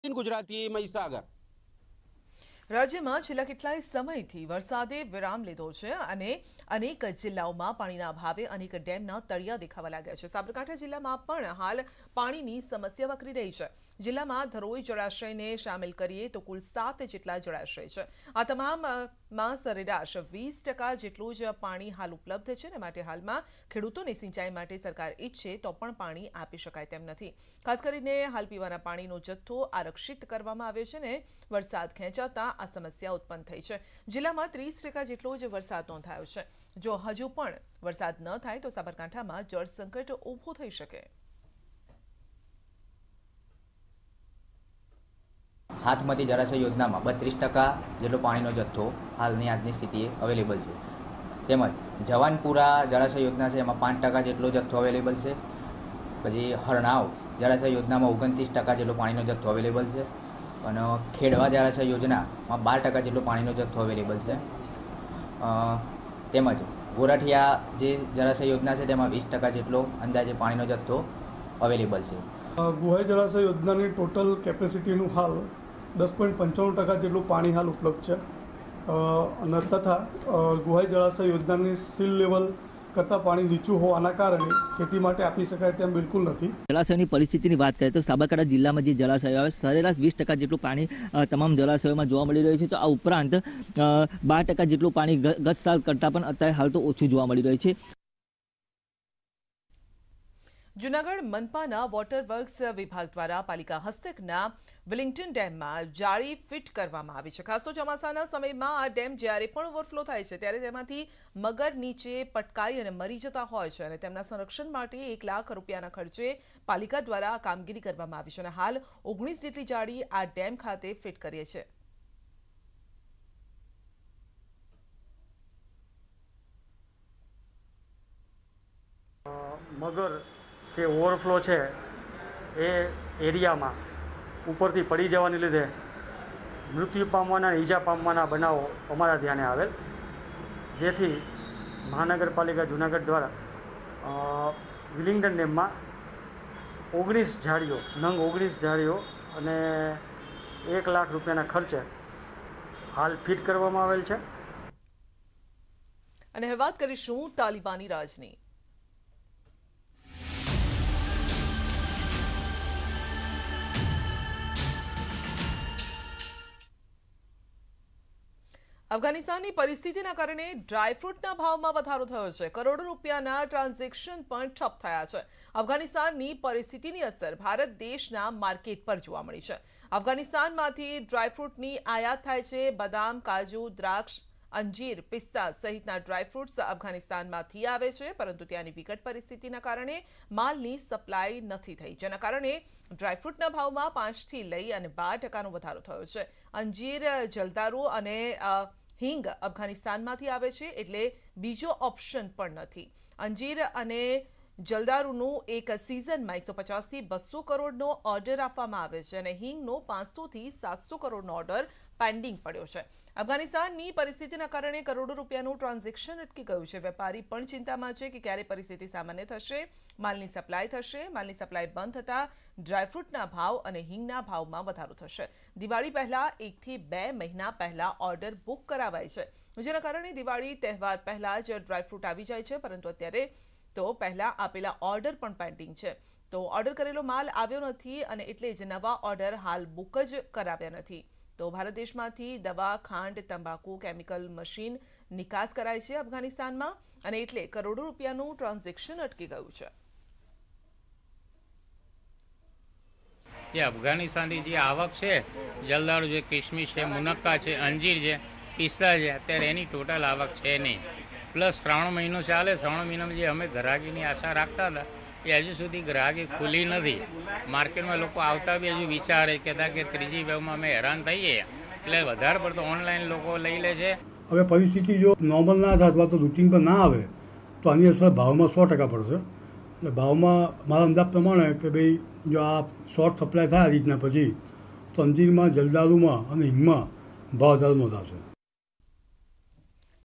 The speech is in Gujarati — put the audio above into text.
ગુજરાતી મહીસાગર। રાજ્યમાં છેલ્લા કેટલાય સમયથી વરસાદે વિરામ લીધો છે અને અનેક જિલ્લાઓમાં પાણીના અભાવે અનેક ડેમના તળિયા દેખાવા લાગ્યા છે। સાબરકાંઠા જિલ્લામાં પણ હાલ પાણીની સમસ્યા વકરી રહી છે। જિલ્લામાં ધરોઈ જળાશયને સામેલ કરીએ તો કુલ 7 જેટલા જળાશય છે। આ તમામમાં સરેરાશ 20% જેટલું જ પાણી હાલ ઉપલબ્ધ છે અને માટે હાલમાં ખેડૂતોને સિંચાઈ માટે સરકાર ઈચ્છે તો પણ પાણી આપી શકાય તેમ નથી। ખાસ કરીને હાલ પીવાના પાણીનો જથ્થો આરક્ષિત કરવામાં આવ્યો છે અને વરસાદ ખેંચાતા આ સમસ્યા ઉત્પન્ન થઈ છે। જિલ્લામાં 30% જેટલો જ વરસાદ નોંધાયો છે। જો હજુ પણ વરસાદ ન થાય તો સાબરકાંઠામાં જળ સંકટ ઊભું થઈ શકે। હાથમતી જળાશય યોજનામાં 32% જેટલો પાણીનો જથ્થો હાલની આજની સ્થિતિએ અવેલેબલ છે। તેમજ જવાનપુરા જળાશય યોજના છે એમાં 5% જેટલો જથ્થો અવેલેબલ છે। પછી હરણાવ જળાશય યોજનામાં 29% જેટલો પાણીનો જથ્થો અવેલેબલ છે અને ખેડવા જળાશય યોજનામાં 12% જેટલો પાણીનો જથ્થો અવેલેબલ છે। તેમજ ગોરઠિયા જે જળાશય યોજના છે તેમાં 20% જેટલો અંદાજે પાણીનો જથ્થો અવેલેબલ છે। ગુહાઈ જળાશય યોજનાની ટોટલ કેપેસિટીનું હાલ 10.95% જેટલું પાણી હાલ ઉપલબ્ધ છે અને તથા ગુહાઈ જળાશય યોજનાની સીલ લેવલ કરતાં પાણી નીચું હોવાના કારણે ખેતી માટે આપી શકાય તેમ બિલકુલ નથી। જળાશયની પરિસ્થિતિની વાત કરીએ તો સાબરકાંઠા જિલ્લામાં જે જળાશયો આવે સરેરાશ 20% જેટલું પાણી તમામ જળાશયોમાં જોવા મળી રહ્યું છે। તો આ ઉપરાંત 12% જેટલું પાણી ગત સાલ કરતાં પણ અત્યારે હાલ તો ઓછું જોવા મળી રહ્યું છે। જૂનાગઢ મનપાના વોટર વર્ક્સ વિભાગ દ્વારા પાલિકા હસ્તકના વિલિંગ્ટન ડેમમાં જાળી ફિટ કરવામાં આવી છે। ખાસ તો ચોમાસાના સમયમાં આ ડેમ જ્યારે પણ ઓવરફ્લો થાય છે ત્યારે તેમાંથી મગર નીચે પટકાઈ અને મરી જતા હોય છે અને તેમના સંરક્ષણ માટે 1 લાખ રૂપિયાના ખર્ચે પાલિકા દ્વારા કામગીરી કરવામાં આવી છે અને હાલ 19 જેટલી જાળી આ ડેમ ખાતે ફિટ કરીએ છે। મગર જે ઓવરફ્લો છે એ એરિયામાં ઉપરથી પડી જવાને લીધે મૃત્યુ પામવાના ઈજા પામવાના બનાવો અમારા ધ્યાને આવેલ, જેથી મહાનગરપાલિકા જૂનાગઢ દ્વારા વિલિંગ્ટન ડેમમાં 19 જાળીઓ નંગ 19 જાળીઓ અને 1 લાખ રૂપિયાના ખર્ચે હાલ ફિટ કરવામાં આવેલ છે। અને હવે વાત કરીશું તાલિબાની રાજની। અફઘાનિસ્તાનની પરિસ્થિતિના કારણે ડ્રાયફ્રૂટના ભાવમાં વધારો થયો છે। કરોડો રૂપિયાના ટ્રાન્ઝેક્શન પણ ઠપ થયા છે। અફઘાનિસ્તાનની પરિસ્થિતિની અસર ભારત દેશના માર્કેટ પર જોવા મળી છે। અફઘાનિસ્તાનમાંથી ડ્રાયફ્રૂટની આયાત થાય છે। બદામ, કાજુ, દ્રાક્ષ, અંજીર, પિસ્તા સહિતના ડ્રાયફ્રૂટ્સ અફઘાનિસ્તાનમાંથી આવે છે, પરંતુ ત્યાંની વિકટ પરિસ્થિતિના કારણે માલની સપ્લાય નથી થઈ, જેના કારણે ડ્રાયફ્રૂટના ભાવમાં 5 થી લઈ અને 12%નો વધારો થયો છે। અંજીર, જલદારુ અને હિંગ અફઘાનિસ્તાનમાંથી આવે છે, એટલે બીજો ઓપ્શન પણ નથી। અંજીર અને જલદારુનું એક સિઝનમાં 150 થી 200 કરોડનો ઓર્ડર આપવામાં આવે છે અને હિંગનો 500 થી 700 કરોડનો ઓર્ડર પેન્ડિંગ પડ્યો છે। અફઘાનિસ્તાનની પરિસ્થિતિના કારણે કરોડો રૂપિયાનું ટ્રાન્ઝેક્શન અટકી ગયું છે। વેપારી પણ ચિંતામાં છે કે ક્યારે પરિસ્થિતિ સામાન્ય થશે, માલની સપ્લાય થશે। માલની સપ્લાય બંધ થતાં ડ્રાયફ્રૂટના ભાવ અને હિંગના ભાવમાં વધારો થશે। દિવાળી પહેલા 1 થી 2 મહિના પહેલા ઓર્ડર બુક કરાવાય છે, જેના કારણે દિવાળી તહેવાર પહેલા જ ડ્રાયફ્રૂટ આવી જાય છે, પરંતુ અત્યારે તો પહેલા આપેલા ઓર્ડર પણ પેન્ડિંગ છે। તો ઓર્ડર કરેલો માલ આવ્યો નથી અને એટલે જ નવા ઓર્ડર હાલ બુક જ કરાવ્યા નથી। તો ભારત દેશમાંથી દવા, ખાંડ, તંબાકુ, કેમિકલ મશીન નિકાસ કરાય છે અફઘાનિસ્તાનમાં અને એટલે કરોડો રૂપિયાનું ટ્રાન્ઝેક્શન અટકી ગયું છે। જે અફઘાનિસ્તાનની જે આવક છે, જલદારુ છે, કિશમિશ છે, મુનક્કા છે, અંજીર છે, પિસ્તા છે, અત્યારે એની ટોટલ આવક છે નહીં। પ્લસ શ્રાવણ મહિનો ચાલે, શ્રાવણ મહિનામાં જે અમે ગ્રાહકીની આશા રાખતા હતા એ હજુ સુધી ગ્રાહકી ખુલી નથી। માર્કેટમાં લોકો આવતા બી હજુ વિચારે કહેતા કે ત્રીજી વેવમાં અમે હેરાન થઈએ, એટલે વધારે પડતો ઓનલાઈન લોકો લઈ લે છે। હવે પરિસ્થિતિ જો નોર્મલ ના થાય અથવા તો રૂટીન પર ના આવે તો આની અસર ભાવમાં 100% પડશે। એટલે ભાવમાં મારા અંદાજ પ્રમાણે કે ભાઈ જો આ શોર્ટ સપ્લાય થાય આ રીતના પછી તો અંજીરમાં, જલદારુમાં અને હિંગમાં ભાવ વધારો નોંધાશે।